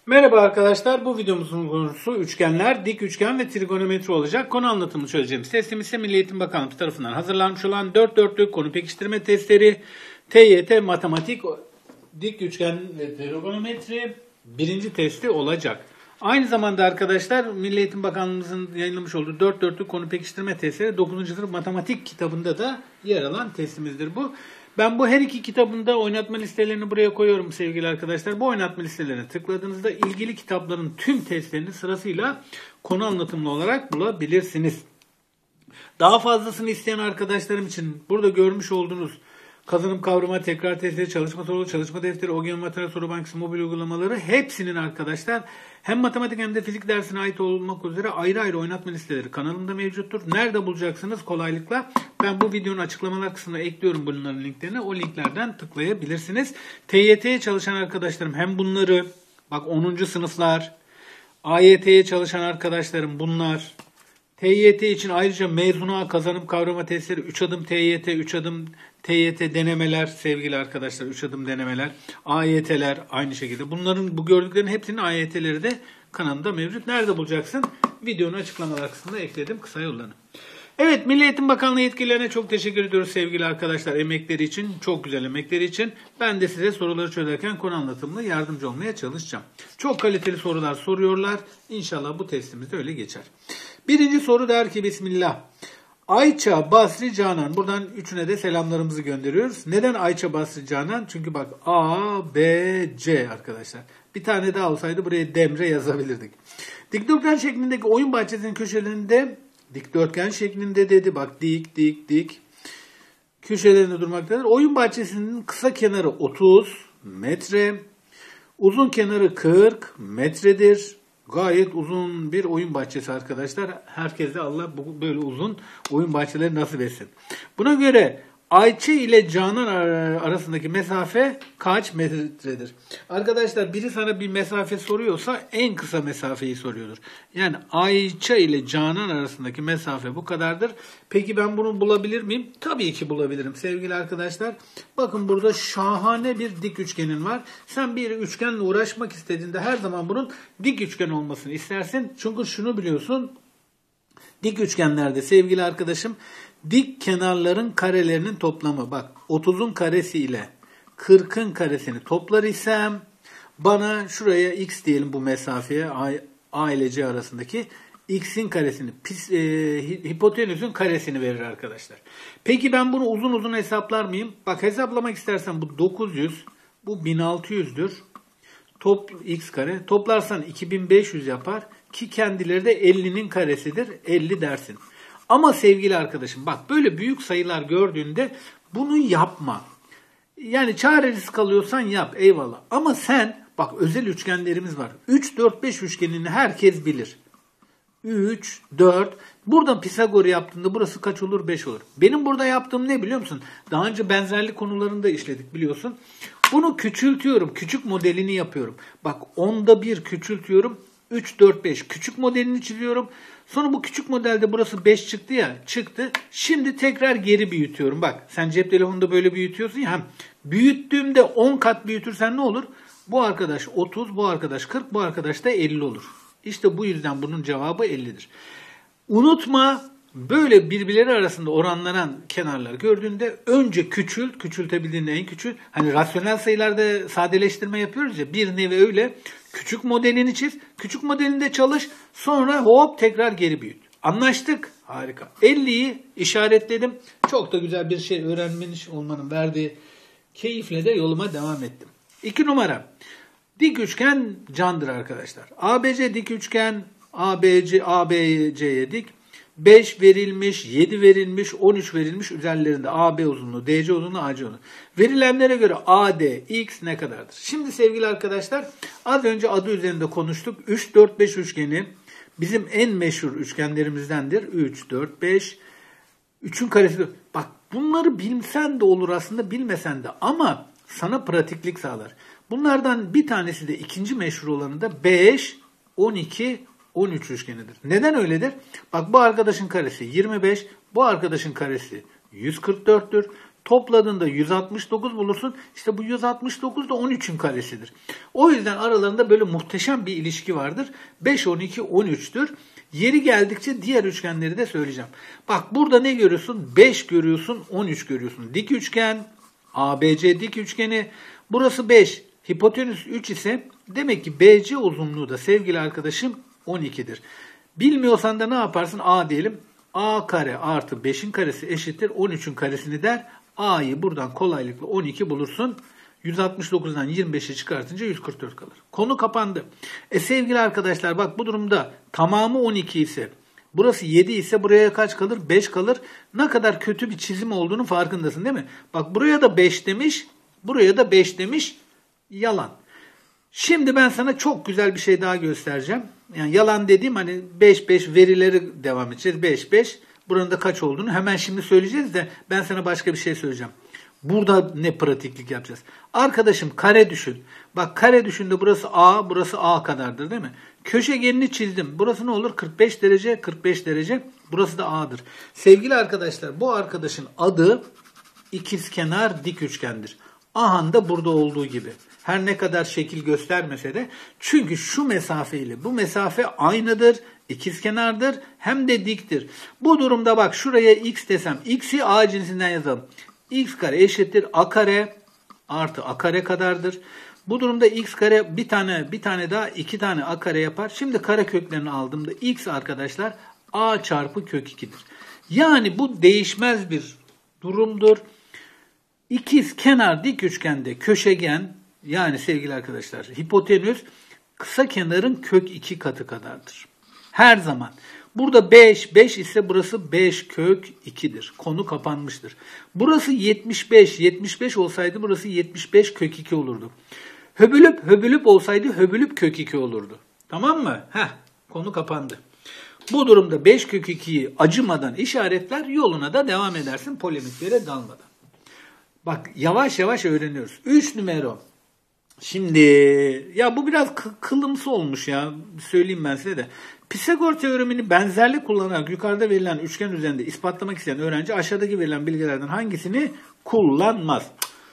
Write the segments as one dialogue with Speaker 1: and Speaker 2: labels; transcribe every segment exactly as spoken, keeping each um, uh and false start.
Speaker 1: Merhaba arkadaşlar, bu videomuzun konusu üçgenler, dik üçgen ve trigonometri olacak. Konu anlatımını çözeceğimiz testimiz ise Milli Eğitim Bakanlığı tarafından hazırlanmış olan dört dörtlük konu pekiştirme testleri, T Y T Matematik, dik üçgen ve trigonometri birinci testi olacak. Aynı zamanda arkadaşlar Milli Eğitim Bakanlığımızın yayınlamış olduğu dört dörtlük konu pekiştirme testleri dokuzuncu sınıf matematik kitabında da yer alan testimizdir bu. Ben bu her iki kitabında oynatma listelerini buraya koyuyorum sevgili arkadaşlar. Bu oynatma listelerine tıkladığınızda ilgili kitapların tüm testlerini sırasıyla konu anlatımlı olarak bulabilirsiniz. Daha fazlasını isteyen arkadaşlarım için burada görmüş olduğunuz kazanım kavrama, tekrar testleri, çalışma soruları, çalışma defteri, OGEM materyal soru bankası, mobil uygulamaları hepsinin arkadaşlar hem matematik hem de fizik dersine ait olmak üzere ayrı ayrı oynatma listeleri kanalımda mevcuttur. Nerede bulacaksınız kolaylıkla? Ben bu videonun açıklamalar kısmına ekliyorum bunların linklerini. O linklerden tıklayabilirsiniz. T Y T'ye çalışan arkadaşlarım hem bunları, bak onuncu sınıflar, A Y T'ye çalışan arkadaşlarım bunlar, T Y T için ayrıca mezuna kazanım kavrama testleri, üç adım T Y T, üç adım T Y T denemeler sevgili arkadaşlar, üç adım denemeler, A Y T'ler aynı şekilde. Bunların bu gördüklerin hepsinin A Y T'leri de kanalımda mevcut. Nerede bulacaksın? Videonun açıklamalar kısmında ekledim kısa yollarını. Evet, Milli Eğitim Bakanlığı yetkililerine çok teşekkür ediyoruz sevgili arkadaşlar emekleri için, çok güzel emekleri için. Ben de size soruları çözerken konu anlatımında yardımcı olmaya çalışacağım. Çok kaliteli sorular soruyorlar. İnşallah bu testimiz de öyle geçer. Birinci soru der ki Bismillah. Ayça, Basri, Canan. Buradan üçüne de selamlarımızı gönderiyoruz. Neden Ayça, Basri, Canan? Çünkü bak A, B, C arkadaşlar. Bir tane daha olsaydı buraya Demre yazabilirdik. Dikdörtgen şeklindeki oyun bahçesinin köşelerinde dikdörtgen şeklinde dedi. Bak dik, dik, dik. Köşelerinde durmaktadır. Oyun bahçesinin kısa kenarı otuz metre. Uzun kenarı kırk metredir. Gayet uzun bir oyun bahçesi arkadaşlar. Herkese Allah bu böyle uzun oyun bahçeleri nasip etsin. Buna göre Ayça ile Canan arasındaki mesafe kaç metredir? Arkadaşlar biri sana bir mesafe soruyorsa en kısa mesafeyi soruyordur. Yani Ayça ile Canan arasındaki mesafe bu kadardır. Peki ben bunu bulabilir miyim? Tabii ki bulabilirim sevgili arkadaşlar. Bakın burada şahane bir dik üçgenin var. Sen bir üçgenle uğraşmak istediğinde her zaman bunun dik üçgen olmasını istersin. Çünkü şunu biliyorsun. Dik üçgenlerde sevgili arkadaşım dik kenarların karelerinin toplamı, bak otuzun karesi ile kırkın karesini toplar isem bana şuraya x diyelim, bu mesafeye a, a ile c arasındaki x'in karesini, pis, e, hipotenüsün karesini verir arkadaşlar. Peki ben bunu uzun uzun hesaplar mıyım? Bak hesaplamak istersen bu dokuz yüz, bu bin altı yüzdür. Top x kare toplarsan iki bin beş yüz yapar ki kendileri de ellinin karesidir. elli dersin. Ama sevgili arkadaşım bak böyle büyük sayılar gördüğünde bunu yapma. Yani çaresiz kalıyorsan yap, eyvallah. Ama sen bak özel üçgenlerimiz var. üç, dört, beş üçgenini herkes bilir. üç, dört. Buradan Pisagor yaptığında burası kaç olur? beş olur. Benim burada yaptığım ne biliyor musun? Daha önce benzerlik konularında işledik biliyorsun. Bunu küçültüyorum. Küçük modelini yapıyorum. Bak onda bir küçültüyorum. üç, dört, beş küçük modelini çiziyorum. Sonra bu küçük modelde burası beş çıktı ya. Çıktı. Şimdi tekrar geri büyütüyorum. Bak sen cep telefonunda böyle büyütüyorsun ya. Hem büyüttüğümde on kat büyütürsen ne olur? Bu arkadaş otuz, bu arkadaş kırk, bu arkadaş da elli olur. İşte bu yüzden bunun cevabı ellidir. Unutma, böyle birbirleri arasında oranlanan kenarlar gördüğünde önce küçült, küçültebildiğinde en küçük. Hani rasyonel sayılarda sadeleştirme yapıyoruz ya, bir nevi öyle. Küçük modelini çiz, küçük modelinde çalış, sonra hop tekrar geri büyüt. Anlaştık? Harika. elliyi işaretledim. Çok da güzel bir şey öğrenmiş olmanın verdiği keyifle de yoluma devam ettim. İki numara. Dik üçgen candır arkadaşlar. A B C dik üçgen, A B C, A B C'ye dik. beş verilmiş, yedi verilmiş, on üç verilmiş, üzerlerinde A B uzunluğu, D C uzunluğu, A C uzunluğu. Verilenlere göre A D, X ne kadardır? Şimdi sevgili arkadaşlar az önce adı üzerinde konuştuk. üç, dört, beş üçgeni bizim en meşhur üçgenlerimizdendir. üç, dört, beş. üçün karesi. Bak bunları bilsen de olur aslında, bilmesen de, ama sana pratiklik sağlar. Bunlardan bir tanesi de ikinci meşhur olanı da beş, on iki, on üç üçgenidir. Neden öyledir? Bak bu arkadaşın karesi yirmi beş, bu arkadaşın karesi yüz kırk dörttür. Topladığında yüz altmış dokuz bulursun. İşte bu yüz altmış dokuz da on üçün karesidir. O yüzden aralarında böyle muhteşem bir ilişki vardır. beş, on iki, on üçtür. Yeri geldikçe diğer üçgenleri de söyleyeceğim. Bak burada ne görüyorsun? beş görüyorsun, on üç görüyorsun. Dik üçgen, A B C dik üçgeni. Burası beş. Hipotenüs üç ise demek ki B C uzunluğu da sevgili arkadaşım on ikidir. Bilmiyorsan da ne yaparsın? A diyelim. A kare artı beşin karesi eşittir on üçün karesini der. A'yı buradan kolaylıkla on iki bulursun. yüz altmış dokuzdan yirmi beşi çıkartınca yüz kırk dört kalır. Konu kapandı. E sevgili arkadaşlar bak bu durumda tamamı on iki ise, burası yedi ise buraya kaç kalır? beş kalır. Ne kadar kötü bir çizim olduğunu farkındasın değil mi? Bak buraya da beş demiş, buraya da beş demiş. Yalan. Şimdi ben sana çok güzel bir şey daha göstereceğim. Yani yalan dediğim hani beş beş verileri devam edeceğiz. beş beş. Buranın da kaç olduğunu hemen şimdi söyleyeceğiz de ben sana başka bir şey söyleyeceğim. Burada ne pratiklik yapacağız? Arkadaşım kare düşün. Bak kare düşün de burası A, burası A kadardır değil mi? Köşegenini çizdim. Burası ne olur? kırk beş derece, kırk beş derece. Burası da A'dır. Sevgili arkadaşlar bu arkadaşın adı ikizkenar dik üçgendir. Aha da burada olduğu gibi. Her ne kadar şekil göstermese de çünkü şu mesafe ile bu mesafe aynıdır, ikizkenardır hem de diktir. Bu durumda bak şuraya x desem x'i A cinsinden yazalım. X kare eşittir a kare artı a kare kadardır. Bu durumda x kare bir tane bir tane daha iki tane a kare yapar. Şimdi kare köklerini aldığımda x arkadaşlar a çarpı kök ikidir. Yani bu değişmez bir durumdur. İkiz kenar dik üçgende köşegen yani sevgili arkadaşlar hipotenüs kısa kenarın kök iki katı kadardır. Her zaman. Burada beş, beş ise burası beş kök ikidir. Konu kapanmıştır. Burası yetmiş beş, yetmiş beş olsaydı burası yetmiş beş kök iki olurdu. Höbülüp höbülüp olsaydı höbülüp kök iki olurdu. Tamam mı? Heh, konu kapandı. Bu durumda beş kök ikiyi acımadan işaretler, yoluna da devam edersin polemiklere dalmadan. Bak yavaş yavaş öğreniyoruz. üç numara. Şimdi ya bu biraz kılımsı olmuş ya. Söyleyeyim ben size de. Pisagor teoremini benzerlik kullanarak yukarıda verilen üçgen üzerinde ispatlamak isteyen öğrenci aşağıdaki verilen bilgilerden hangisini kullanmaz?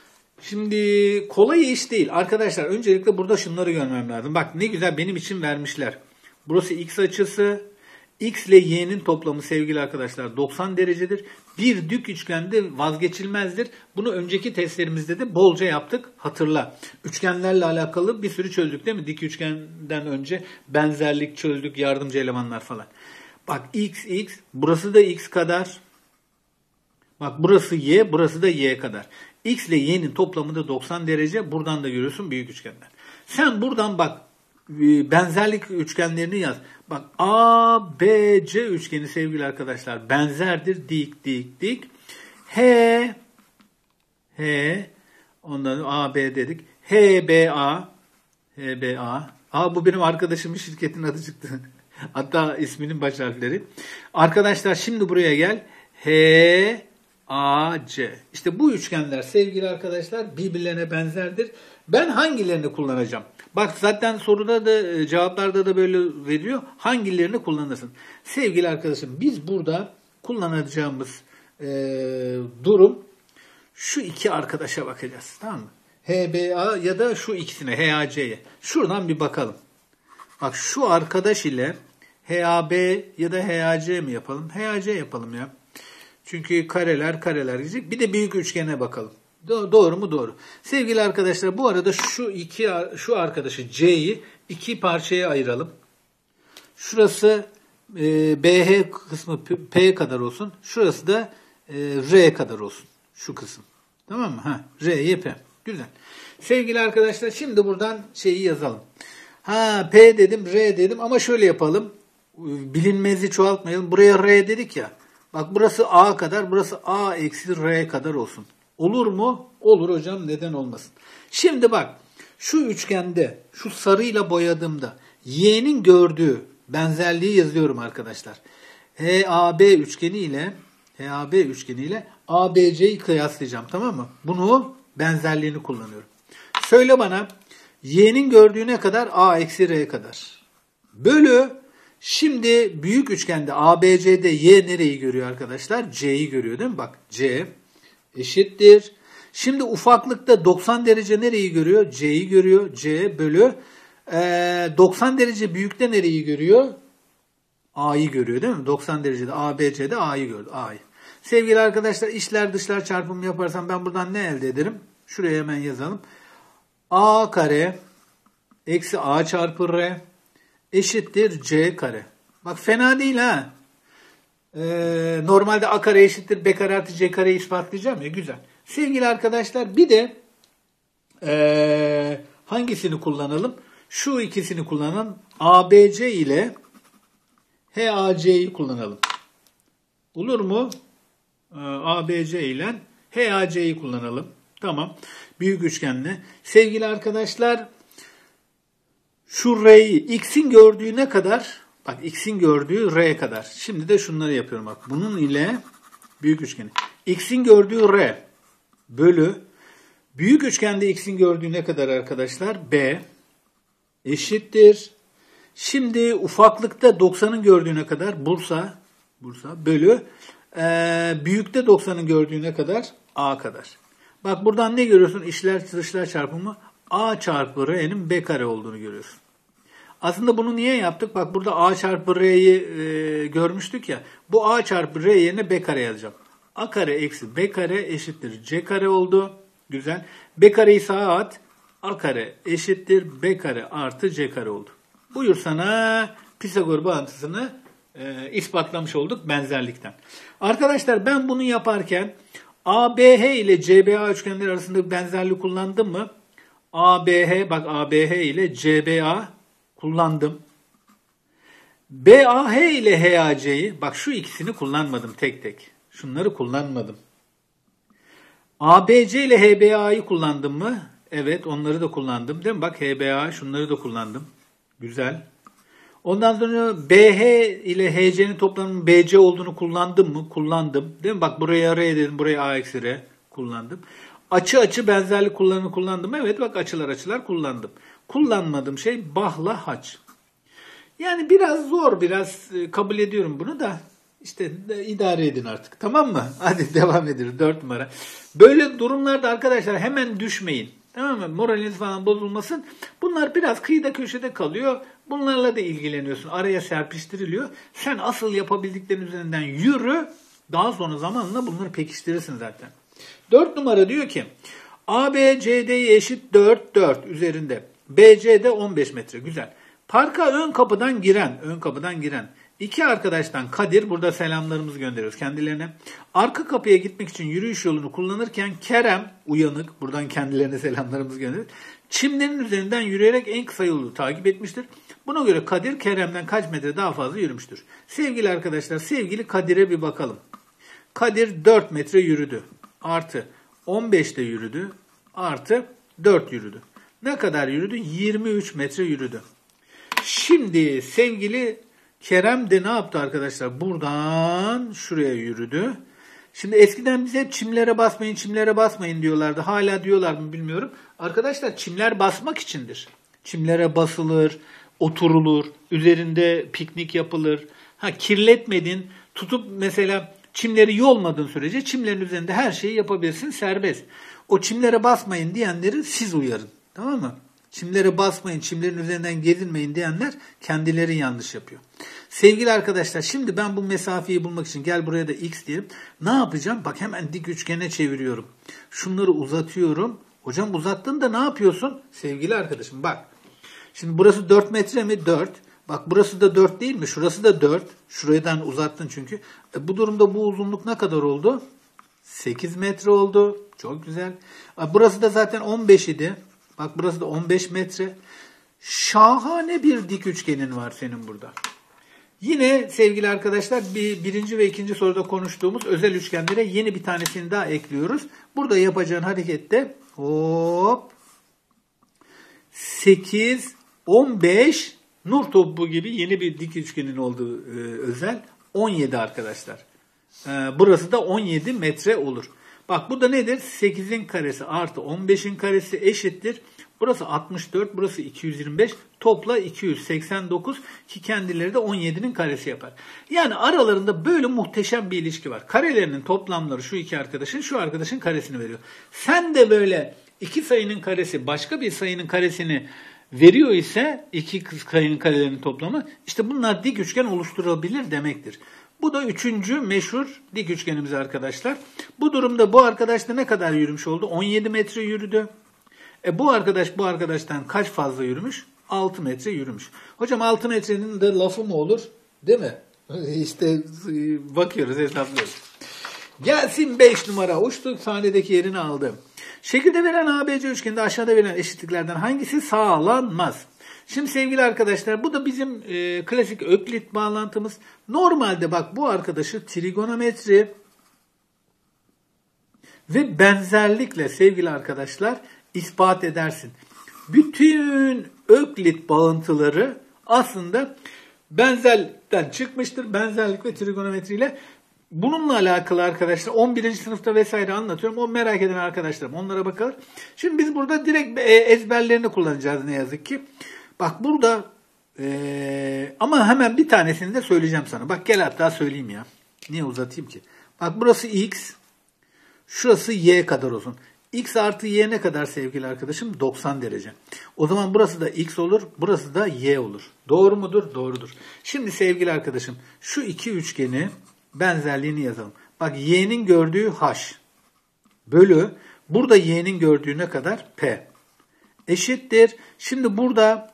Speaker 1: Şimdi kolay iş değil. Arkadaşlar öncelikle burada şunları görmem lazım. Bak ne güzel benim için vermişler. Burası x açısı. X ile y'nin toplamı sevgili arkadaşlar doksan derecedir. Bir dik üçgende vazgeçilmezdir. Bunu önceki testlerimizde de bolca yaptık. Hatırla. Üçgenlerle alakalı bir sürü çözdük değil mi? Dik üçgenden önce benzerlik çözdük, yardımcı elemanlar falan. Bak x, x. Burası da x kadar. Bak burası y, burası da y kadar. X ile y'nin toplamı da doksan derece. Buradan da görüyorsun büyük üçgenler. Sen buradan bak benzerlik üçgenlerini yaz. Bak A, B, C üçgeni sevgili arkadaşlar benzerdir. Dik, dik, dik. H, H, ondan A, B dedik. H, B, A, H, B, A. Aa bu benim arkadaşımın şirketin adı çıktı. Hatta isminin baş harfleri. Arkadaşlar şimdi buraya gel. H, A, C. İşte bu üçgenler sevgili arkadaşlar birbirlerine benzerdir. Ben hangilerini kullanacağım? Bak zaten soruda da cevaplarda da böyle veriyor. Hangilerini kullanırsın? Sevgili arkadaşım biz burada kullanacağımız e, durum şu iki arkadaşa bakacağız. Tamam mı? H B A ya da şu ikisine H A C'ye. Şuradan bir bakalım. Bak şu arkadaş ile H A B ya da H A C mi yapalım? H A C yapalım ya. Çünkü kareler kareler gidecek. Bir de büyük üçgene bakalım. Doğru mu? Doğru. Sevgili arkadaşlar bu arada şu iki şu arkadaşı C'yi iki parçaya ayıralım. Şurası e, B H kısmı P kadar olsun. Şurası da e, R kadar olsun. Şu kısım. Tamam mı? Ha, R'ye P. Güzel. Sevgili arkadaşlar şimdi buradan şeyi yazalım. Ha P dedim, R dedim ama şöyle yapalım. Bilinmezi çoğaltmayalım. Buraya R dedik ya. Bak burası A kadar, burası A eksi R kadar olsun. Olur mu? Olur hocam, neden olmasın? Şimdi bak şu üçgende şu sarıyla boyadığımda y'nin gördüğü benzerliği yazıyorum arkadaşlar. H A B üçgeni ile H A B üçgeni ile A B C'yi kıyaslayacağım, tamam mı? Bunu benzerliğini kullanıyorum. Söyle bana y'nin gördüğü ne kadar? A eksi R kadar. Bölü şimdi büyük üçgende A B C'de y nereyi görüyor arkadaşlar? C'yi görüyor değil mi? Bak C eşittir. Şimdi ufaklıkta doksan derece nereyi görüyor? C'yi görüyor. C bölü ee, doksan derece büyükte nereyi görüyor? A'yı görüyor değil mi? doksan derecede A, B, C'de A'yı gördü. A'yı. Sevgili arkadaşlar, içler dışlar çarpımı yaparsam ben buradan ne elde ederim? Şuraya hemen yazalım. A kare eksi A çarpı R eşittir C kare. Bak fena değil ha. Ee, normalde A kare eşittir B kare artı C kareyi ispatlayacağım ya. Güzel. Sevgili arkadaşlar, bir de ee, hangisini kullanalım? Şu ikisini kullanalım. A B C ile H A C'yi kullanalım. Olur mu? A B C ile H A C'yi kullanalım. Tamam. Büyük üçgenle. Sevgili arkadaşlar, şu R'yi X'in gördüğü ne kadar? Bak X'in gördüğü R'ye kadar. Şimdi de şunları yapıyorum bak. Bunun ile büyük üçgeni. X'in gördüğü R bölü büyük üçgende X'in gördüğü ne kadar arkadaşlar? B eşittir. Şimdi ufaklıkta doksanın gördüğüne kadar Bursa Bursa bölü e, büyükte doksanın gördüğüne kadar A kadar. Bak buradan ne görüyorsun? İçler dışlar çarpımı A çarpı R'nin B kare olduğunu görüyorsun. Aslında bunu niye yaptık? Bak burada A çarpı R'yi e, görmüştük ya. Bu A çarpı R yerine B kare yazacağım. A kare eksi B kare eşittir C kare oldu. Güzel. B kareyi sağa at. A kare eşittir B kare artı C kare oldu. Buyur sana Pisagor bağıntısını e, ispatlamış olduk benzerlikten. Arkadaşlar ben bunu yaparken A B H ile C B A üçgenleri arasında bir benzerlik kullandım mı? A B H bak A B H ile C B A kullandım. B A H ile H A C'yi bak şu ikisini kullanmadım tek tek. Şunları kullanmadım. A B C ile H B A'yı kullandım mı? Evet, onları da kullandım değil mi? Bak H B A şunları da kullandım. Güzel. Ondan sonra B H ile H C'nin toplamının B C olduğunu kullandım mı? Kullandım. Değil mi? Bak buraya R dedim. Buraya A eksi R kullandım. Açı açı benzerlik kullanımı kullandım. Evet bak açılar açılar kullandım. Kullanmadığım şey bahla haç. Yani biraz zor, biraz kabul ediyorum bunu da. İşte idare edin artık. Tamam mı? Hadi devam edelim. dört numara. Böyle durumlarda arkadaşlar hemen düşmeyin. Tamam mı? Moraliniz falan bozulmasın. Bunlar biraz kıyıda köşede kalıyor. Bunlarla da ilgileniyorsun. Araya serpiştiriliyor. Sen asıl yapabildiklerin üzerinden yürü. Daha sonra zamanla bunları pekiştirirsin zaten. dört numara diyor ki A B C D'ye eşit dört, dört üzerinde. B C D on beş metre. Güzel. Parka ön kapıdan giren, ön kapıdan giren iki arkadaştan Kadir, burada selamlarımızı gönderiyoruz kendilerine. Arka kapıya gitmek için yürüyüş yolunu kullanırken Kerem, uyanık, buradan kendilerine selamlarımızı gönderiyoruz. Çimlerin üzerinden yürüyerek en kısa yolu takip etmiştir. Buna göre Kadir Kerem'den kaç metre daha fazla yürümüştür? Sevgili arkadaşlar, sevgili Kadir'e bir bakalım. Kadir dört metre yürüdü. Artı on beşte yürüdü. Artı dört yürüdü. Ne kadar yürüdü? yirmi üç metre yürüdü. Şimdi sevgili Kerem de ne yaptı arkadaşlar? Buradan şuraya yürüdü. Şimdi eskiden bize hep çimlere basmayın, çimlere basmayın diyorlardı. Hala diyorlar mı bilmiyorum. Arkadaşlar çimler basmak içindir. Çimlere basılır, oturulur, üzerinde piknik yapılır. Ha kirletmedin, tutup mesela çimleri yolmadığın sürece çimlerin üzerinde her şeyi yapabilirsin, serbest. O çimlere basmayın diyenleri siz uyarın. Tamam mı? Çimlere basmayın, çimlerin üzerinden gezinmeyin diyenler kendileri yanlış yapıyor. Sevgili arkadaşlar, şimdi ben bu mesafeyi bulmak için gel buraya da x diyelim. Ne yapacağım? Bak hemen dik üçgene çeviriyorum. Şunları uzatıyorum. Hocam uzattın da ne yapıyorsun? Sevgili arkadaşım bak. Şimdi burası dört metre mi? dört. Bak burası da dört değil mi? Şurası da dört. Şuradan uzattın çünkü. E, bu durumda bu uzunluk ne kadar oldu? sekiz metre oldu. Çok güzel. E, burası da zaten on beş idi. Bak burası da on beş metre. Şahane bir dik üçgenin var senin burada. Yine sevgili arkadaşlar bir, birinci ve ikinci soruda konuştuğumuz özel üçgenlere yeni bir tanesini daha ekliyoruz. Burada yapacağın harekette hop sekiz, on beş nur topu gibi yeni bir dik üçgenin olduğu e, özel on yedi arkadaşlar. E, burası da on yedi metre olur. Bak bu da nedir? sekizin karesi artı on beşin karesi eşittir Burası altmış dört, burası iki yüz yirmi beş. Topla iki yüz seksen dokuz ki kendileri de on yedinin karesi yapar. Yani aralarında böyle muhteşem bir ilişki var. Karelerinin toplamları şu iki arkadaşın, şu arkadaşın karesini veriyor. Sen de böyle iki sayının karesi başka bir sayının karesini veriyor ise iki sayının karelerinin toplamı, işte bunlar dik üçgen oluşturabilir demektir. Bu da üçüncü meşhur dik üçgenimiz arkadaşlar. Bu durumda bu arkadaş da ne kadar yürümüş oldu? on yedi metre yürüdü. E bu arkadaş bu arkadaştan kaç fazla yürümüş? altı metre yürümüş. Hocam altı metrenin de lafı mı olur? Değil mi? İşte bakıyoruz, hesaplıyoruz. Gelsin beş numara. Uçtu sahnedeki yerini aldı. Şekilde verilen A B C üçgeninde aşağıda verilen eşitliklerden hangisi sağlanmaz? Şimdi sevgili arkadaşlar, bu da bizim e, klasik Öklit bağlantımız. Normalde bak bu arkadaşı trigonometri ve benzerlikle sevgili arkadaşlar ispat edersin. Bütün Öklit bağıntıları aslında benzerlikten çıkmıştır. Benzerlik ve trigonometriyle. Bununla alakalı arkadaşlar on birinci sınıfta vesaire anlatıyorum. O merak eden arkadaşlarım onlara bakalım. Şimdi biz burada direkt ezberlerini kullanacağız ne yazık ki. Bak burada ee, ama hemen bir tanesini de söyleyeceğim sana. Bak gel hatta söyleyeyim ya. Niye uzatayım ki? Bak burası x. Şurası y kadar uzun. X artı y ne kadar sevgili arkadaşım? doksan derece. O zaman burası da x olur. Burası da y olur. Doğru mudur? Doğrudur. Şimdi sevgili arkadaşım şu iki üçgeni benzerliğini yazalım. Bak y'nin gördüğü h bölü burada y'nin gördüğü ne kadar? P eşittir. Şimdi burada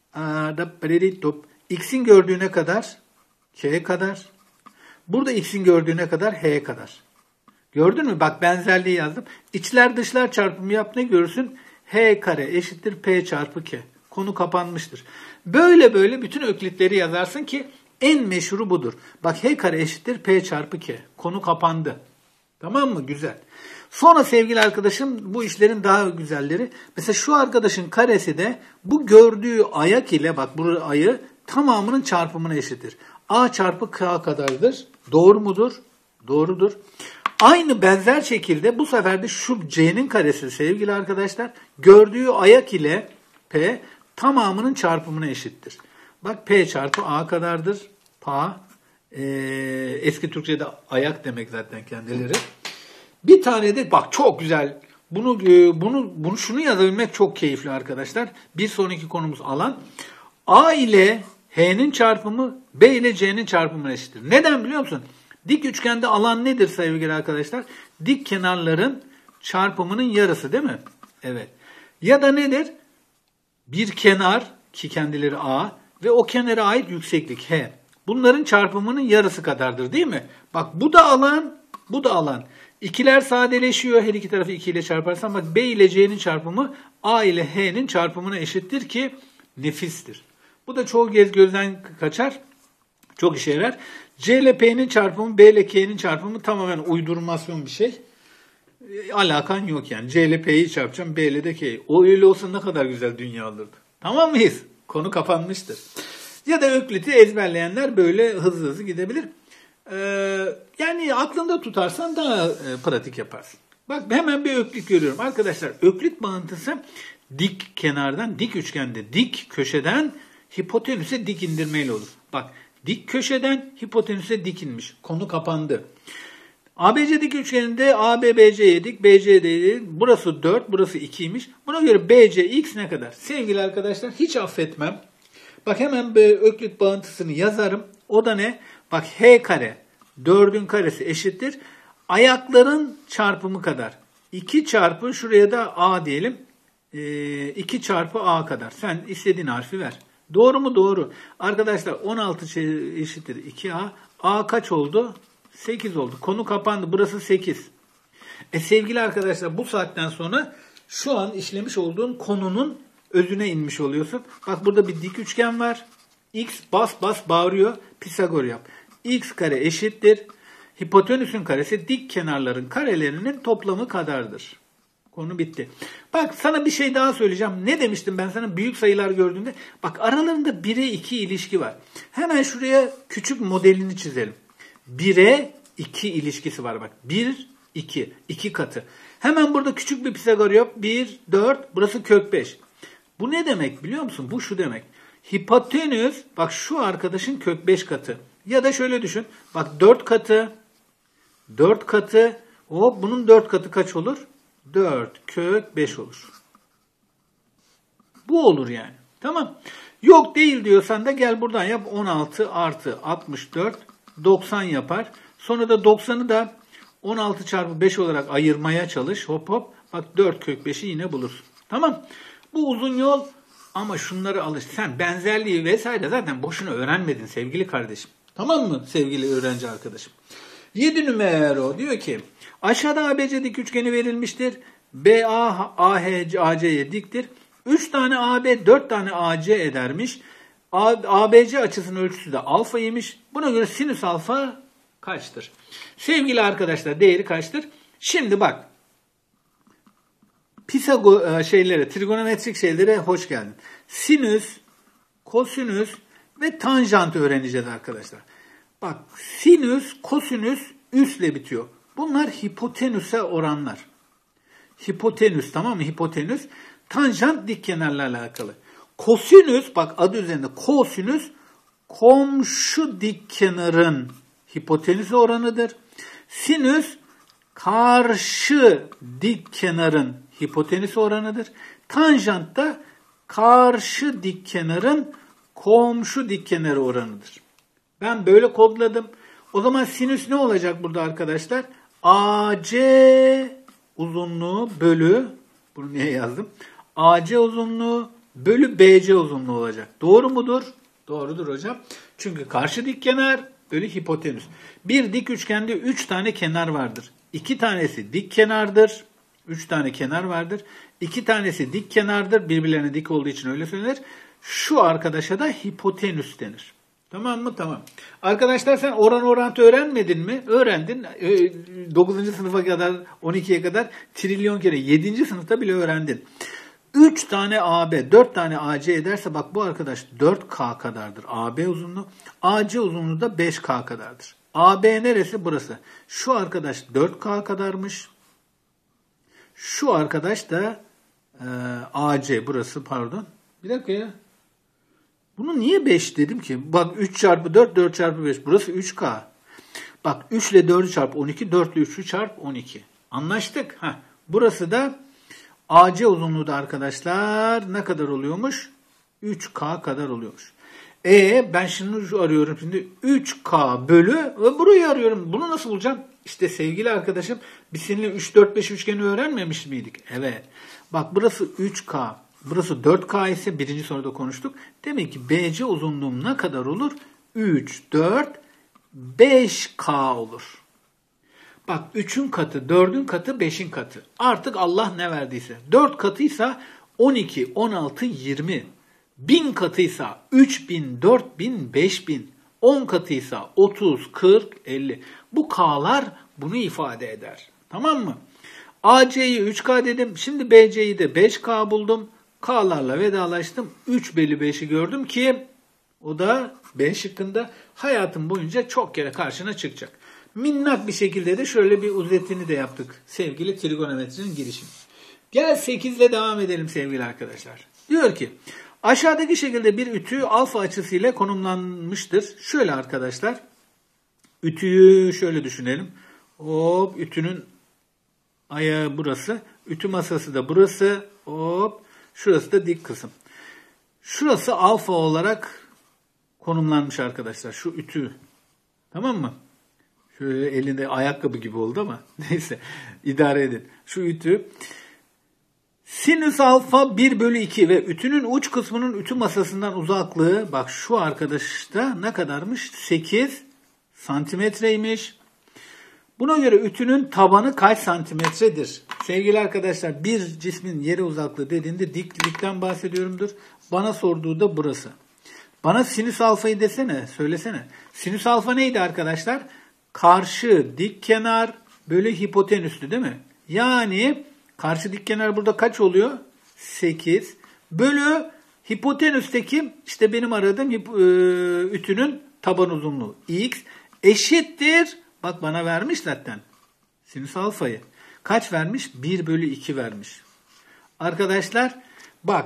Speaker 1: x'in gördüğü ne kadar? K kadar. Burada x'in gördüğü ne kadar? H kadar. Gördün mü? Bak benzerliği yazdım. İçler dışlar çarpımı yap, ne görürsün? H kare eşittir P çarpı K. Konu kapanmıştır. Böyle böyle bütün öklitleri yazarsın ki en meşhuru budur. Bak H kare eşittir P çarpı K. Konu kapandı. Tamam mı? Güzel. Sonra sevgili arkadaşım bu işlerin daha güzelleri. Mesela şu arkadaşın karesi de bu gördüğü ayak ile, bak bu ayı tamamının çarpımına eşittir. A çarpı K kadardır. Doğru mudur? Doğrudur. Aynı benzer şekilde bu sefer de şu C'nin karesi sevgili arkadaşlar gördüğü ayak ile P tamamının çarpımına eşittir. Bak P çarpı A kadardır. Pa. Ee, eski Türkçe'de ayak demek zaten kendileri. Bir tane de bak çok güzel. Bunu bunu bunu şunu yazabilmek çok keyifli arkadaşlar. Bir sonraki konumuz alan. A ile H'nin çarpımı B ile C'nin çarpımına eşittir. Neden biliyor musun? Dik üçgende alan nedir sevgili arkadaşlar? Dik kenarların çarpımının yarısı değil mi? Evet. Ya da nedir? Bir kenar ki kendileri A ve o kenara ait yükseklik H. Bunların çarpımının yarısı kadardır değil mi? Bak bu da alan, bu da alan. İkiler sadeleşiyor. Her iki tarafı iki ile çarparsan bak B ile C'nin çarpımı A ile H'nin çarpımına eşittir ki nefistir. Bu da çoğu kez gözden kaçar. Çok işe yarar. C ile P'nin çarpımı, B ile K'nin çarpımı tamamen uydurmasyon bir şey. E, alakan yok yani. C ile P'yi çarpacağım, B ile de K'yi. O öyle olsa ne kadar güzel dünya olurdu. Tamam mıyız? Konu kapanmıştır. Ya da Öklit'i ezberleyenler böyle hızlı hızlı gidebilir. Ee, yani aklında tutarsan daha e, pratik yaparsın. Bak hemen bir Öklit görüyorum. Arkadaşlar Öklit bağıntısı dik kenardan, dik üçgende, dik köşeden hipotenüse dik indirmeyle olur. Bak dik köşeden hipotenüse dik inmiş. Konu kapandı. A B C dik üçgeninde A B B C'ye dik, B C D'ye dik. Burası dört, burası ikiymiş. Buna göre B C X ne kadar? Sevgili arkadaşlar hiç affetmem. Bak hemen bir Öklit bağıntısını yazarım. O da ne? Bak H kare dördün karesi eşittir. Ayakların çarpımı kadar. iki çarpı şuraya da A diyelim. iki çarpı A kadar. Sen istediğin harfi ver. Doğru mu? Doğru. Arkadaşlar on altı eşittir iki A. A kaç oldu? sekiz oldu. Konu kapandı. Burası sekiz. E sevgili arkadaşlar bu saatten sonra şu an işlemiş olduğun konunun özüne inmiş oluyorsun. Bak burada bir dik üçgen var. X bas bas bağırıyor. Pisagor yap. X kare eşittir. Hipotenüsün karesi dik kenarların karelerinin toplamı kadardır. Konu bitti. Bak sana bir şey daha söyleyeceğim. Ne demiştim ben sana büyük sayılar gördüğünde? Bak aralarında bire iki ilişki var. Hemen şuraya küçük modelini çizelim. bire iki ilişkisi var bak. bir, iki. iki katı. Hemen burada küçük bir Pisagor yap. bir, dört. Burası kök beş. Bu ne demek biliyor musun? Bu şu demek. Hipotenüs bak şu arkadaşın kök beş katı. Ya da şöyle düşün. Bak dört katı. dört katı. Hop bunun dört katı kaç olur? dört kök beş olur. Bu olur yani. Tamam. Yok değil diyorsan da gel buradan yap. on altı artı altmış dört doksan yapar. Sonra da doksanı da on altı çarpı beş olarak ayırmaya çalış. Hop hop. Bak dört kök beşi yine bulursun. Tamam. Bu uzun yol ama şunları alış. Sen benzerliği vesaire zaten boşuna öğrenmedin sevgili kardeşim. Tamam mı sevgili öğrenci arkadaşım? yedi numara diyor ki aşağıda A B C dik üçgeni verilmiştir. B A A H A C'ye diktir. üç tane A B dört tane A C edermiş. A B C açısının ölçüsü de alfaymış. Buna göre sinüs alfa kaçtır? Sevgili arkadaşlar değeri kaçtır? Şimdi bak. Pisagor şeylere, trigonometrik şeylere hoş geldin. Sinüs, kosinüs ve tanjant öğreneceğiz arkadaşlar. Bak sinüs, kosinüs üsle bitiyor. Bunlar hipotenüse oranlar. Hipotenüs tamam mı? Hipotenüs. Tanjant dik kenarlarla alakalı. Kosinüs bak adı üzerinde kosinüs komşu dik kenarın hipotenüse oranıdır. Sinüs karşı dik kenarın hipotenüs oranıdır. Tanjant da karşı dik kenarın komşu dik kenarı oranıdır. Ben böyle kodladım. O zaman sinüs ne olacak burada arkadaşlar? A C uzunluğu bölü, bunu niye yazdım? A C uzunluğu bölü B C uzunluğu olacak. Doğru mudur? Doğrudur hocam. Çünkü karşı dik kenar bölü hipotenüs. Bir dik üçgende üç tane kenar vardır. iki tanesi dik kenardır. üç tane kenar vardır. iki tanesi dik kenardır. Birbirlerine dik olduğu için öyle söylenir. Şu arkadaşa da hipotenüs denir. Tamam mı? Tamam. Arkadaşlar sen oran orantı öğrenmedin mi? Öğrendin. dokuzuncu sınıfa kadar, on ikiye kadar trilyon kere. yedinci sınıfta bile öğrendin. üç tane A B, dört tane A C ederse bak bu arkadaş dört K kadardır. A B uzunluğu. A C uzunluğu da beş K kadardır. A B neresi? Burası. Şu arkadaş dört K kadarmış. Şu arkadaş da e, A C burası pardon. Bir dakika ya. Bunu niye beş dedim ki? Bak üç çarpı dört, dört çarpı beş. Burası üç K. Bak üç ile dördü çarpı on iki, dört ile üçü çarpı on iki. Anlaştık. Heh. Burası da A C uzunluğu da arkadaşlar ne kadar oluyormuş? üç K kadar oluyormuş. E ben şimdi arıyorum şimdi üç K bölü ve burayı arıyorum. Bunu nasıl bulacağım? İşte sevgili arkadaşım biz seninle üç, dört, beş üçgeni öğrenmemiş miydik? Evet. Bak burası üç K. Burası dört K ise birinci soruda konuştuk. Demek ki B C uzunluğum ne kadar olur? üç, dört, beş K olur. Bak üçün katı, dördün katı, beşin katı. Artık Allah ne verdiyse. dört katıysa on iki, on altı, yirmi. bin katıysa üç bin, dört bin, beş bin. on katıysa otuz, kırk, elli. Bu K'lar bunu ifade eder. Tamam mı? A C'yi üç K dedim. Şimdi B C'yi de beş K buldum. K'larla vedalaştım. üç bölü beşi gördüm ki o da B şıkkında hayatım boyunca çok kere karşına çıkacak. Minnak bir şekilde de şöyle bir uzetini de yaptık. Sevgili trigonometrinin girişimi. Gel sekiz ile devam edelim sevgili arkadaşlar. Diyor ki aşağıdaki şekilde bir ütü alfa açısıyla konumlanmıştır. Şöyle arkadaşlar. Ütüyü şöyle düşünelim. Hop ütünün ayağı burası. Ütü masası da burası. Hop. Şurası da dik kısım. Şurası alfa olarak konumlanmış arkadaşlar. Şu ütü. Tamam mı? Şöyle elinde ayakkabı gibi oldu ama neyse idare edin. Şu ütü. Sinüs alfa bir bölü iki ve ütünün uç kısmının ütü masasından uzaklığı bak şu arkadaşta ne kadarmış? sekiz santimetreymiş. Buna göre ütünün tabanı kaç santimetredir? Sevgili arkadaşlar bir cismin yere uzaklığı dediğinde diklikten bahsediyorumdur. Bana sorduğu da burası. Bana sinüs alfayı desene, söylesene. Sinüs alfa neydi arkadaşlar? Karşı dik kenar bölü hipotenüstü değil mi? Yani karşı dik kenar burada kaç oluyor? sekiz bölü hipotenüsteki işte benim aradığım ütünün taban uzunluğu x eşittir. Bak bana vermiş zaten sinüs alfayı. Kaç vermiş? bir bölü iki vermiş. Arkadaşlar bak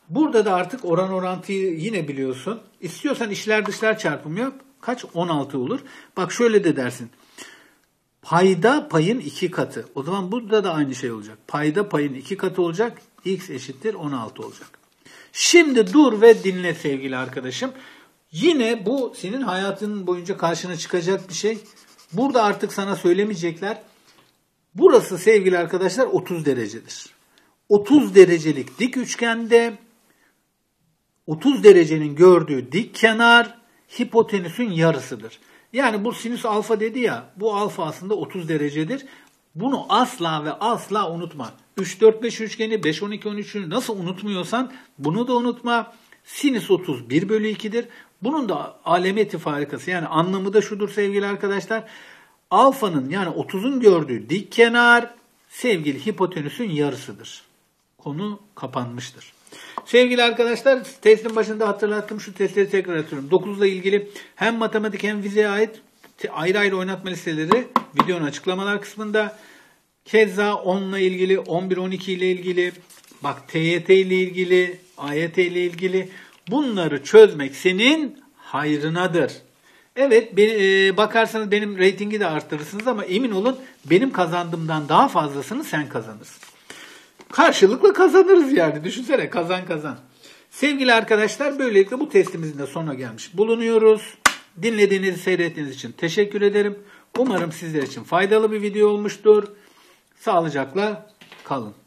Speaker 1: Burada da artık oran orantıyı yine biliyorsun. İstiyorsan içler dışlar çarpımı yap. Kaç? on altı olur. Bak şöyle de dersin. Payda payın iki katı. O zaman burada da aynı şey olacak. Payda payın iki katı olacak. X eşittir on altı olacak. Şimdi dur ve dinle sevgili arkadaşım. Yine bu senin hayatın boyunca karşına çıkacak bir şey. Burada artık sana söylemeyecekler. Burası sevgili arkadaşlar otuz derecedir. otuz derecelik dik üçgende otuz derecenin gördüğü dik kenar hipotenüsün yarısıdır. Yani bu sinüs alfa dedi ya, bu alfa aslında otuz derecedir. Bunu asla ve asla unutma. üç dört beş üçgeni, beş on iki on üçünü nasıl unutmuyorsan bunu da unutma. Sinüs otuz bir bölü iki'dir. Bunun da alameti farikası, yani anlamı da şudur sevgili arkadaşlar. Alfanın yani otuzun gördüğü dik kenar sevgili hipotenüsün yarısıdır. Konu kapanmıştır. Sevgili arkadaşlar, testin başında hatırlattım, şu testleri tekrar atıyorum. dokuzla ilgili hem matematik hem fizeye ait ayrı ayrı oynatma listeleri videonun açıklamalar kısmında. Keza onla ilgili, on bir on iki ile ilgili, bak T Y T ile ilgili, A Y T ile ilgili, bunları çözmek senin hayrınadır. Evet, beni, e, bakarsanız benim reytingi de arttırırsınız ama emin olun benim kazandığımdan daha fazlasını sen kazanırsın. Karşılıklı kazanırız yani. Düşünsene, kazan kazan. Sevgili arkadaşlar, böylelikle bu testimizin de sonuna gelmiş bulunuyoruz. Dinlediğiniz, seyrettiğiniz için teşekkür ederim. Umarım sizler için faydalı bir video olmuştur. Sağlıcakla kalın.